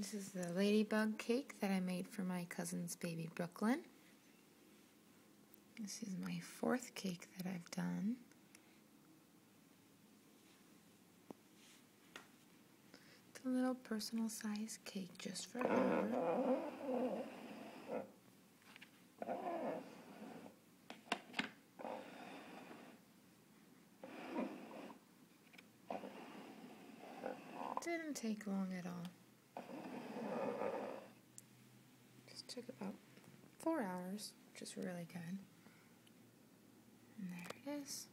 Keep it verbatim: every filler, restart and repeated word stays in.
This is the Ladybug cake that I made for my cousin's baby Brooklyn. This is my fourth cake that I've done. It's a little personal size cake just for her. Didn't take long at all. Just took about four hours, which is really good. And there it is.